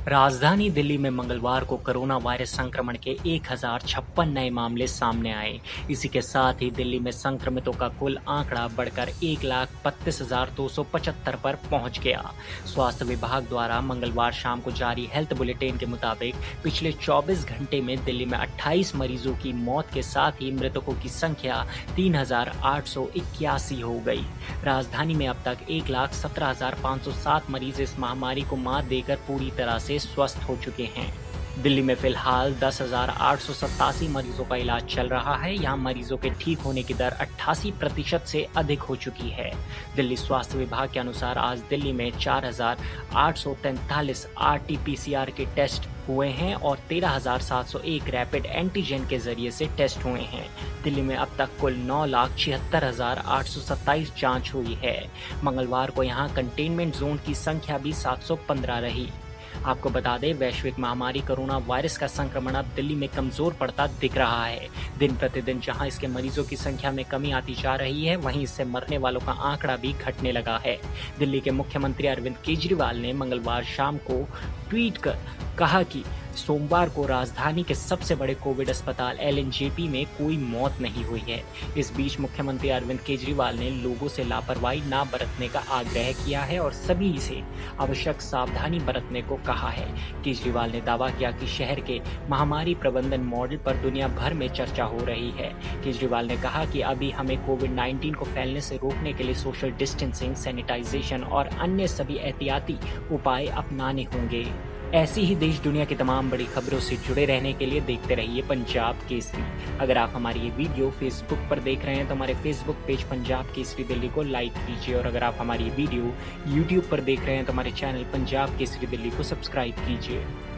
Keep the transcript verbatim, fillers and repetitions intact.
राजधानी दिल्ली में मंगलवार को कोरोना वायरस संक्रमण के एक हज़ार छप्पन नए मामले सामने आए। इसी के साथ ही दिल्ली में संक्रमितों का कुल आंकड़ा बढ़कर एक लाख बत्तीस हजार दो सौ पचहत्तर पर पहुंच गया। स्वास्थ्य विभाग द्वारा मंगलवार शाम को जारी हेल्थ बुलेटिन के मुताबिक पिछले चौबीस घंटे में दिल्ली में अट्ठाईस मरीजों की मौत के साथ ही मृतकों की संख्या तीन हजार आठ सौ इक्यासी हो गई। राजधानी में अब तक एक लाख सत्रह हजार पाँच सौ सात मरीज इस महामारी को मात देकर पूरी तरह से स्वस्थ हो चुके हैं। दिल्ली में फिलहाल दस हजार आठ सौ सत्तासी मरीजों का इलाज चल रहा है। यहाँ मरीजों के ठीक होने की दर अट्ठासी प्रतिशत से अधिक हो चुकी है। दिल्ली स्वास्थ्य विभाग के अनुसार आज दिल्ली में चार हजार आठ सौ तैंतालीस R T P C R के टेस्ट हुए हैं और तेरह हजार सात सौ एक रैपिड एंटीजन के जरिए से टेस्ट हुए हैं। दिल्ली में अब तक कुल नौ लाख छिहत्तर हजार आठ सौ सत्ताईस जाँच हुई है। मंगलवार को यहाँ कंटेनमेंट जोन की संख्या भी सात सौ पंद्रह रही। आपको बता दें, वैश्विक महामारी कोरोना वायरस का संक्रमण अब दिल्ली में कमजोर पड़ता दिख रहा है। दिन प्रतिदिन जहां इसके मरीजों की संख्या में कमी आती जा रही है, वहीं इससे मरने वालों का आंकड़ा भी घटने लगा है। दिल्ली के मुख्यमंत्री अरविंद केजरीवाल ने मंगलवार शाम को ट्वीट कर कहा कि सोमवार को राजधानी के सबसे बड़े कोविड अस्पताल एल एन जे पी में कोई मौत नहीं हुई है। इस बीच मुख्यमंत्री अरविंद केजरीवाल ने लोगों से लापरवाही न बरतने का आग्रह किया है और सभी से आवश्यक सावधानी बरतने को कहा है। केजरीवाल ने दावा किया कि शहर के महामारी प्रबंधन मॉडल पर दुनिया भर में चर्चा हो रही है। केजरीवाल ने कहा कि अभी हमें कोविड नाइन्टीन को फैलने से रोकने के लिए सोशल डिस्टेंसिंग, सैनिटाइजेशन और अन्य सभी एहतियाती उपाय अपनाने होंगे। ऐसी ही देश दुनिया की तमाम बड़ी खबरों से जुड़े रहने के लिए देखते रहिए पंजाब केसरी। अगर आप हमारी ये वीडियो फेसबुक पर देख रहे हैं तो हमारे फेसबुक पेज पंजाब केसरी दिल्ली को लाइक कीजिए, और अगर आप हमारी ये वीडियो यूट्यूब पर देख रहे हैं तो हमारे चैनल पंजाब केसरी दिल्ली को सब्सक्राइब कीजिए।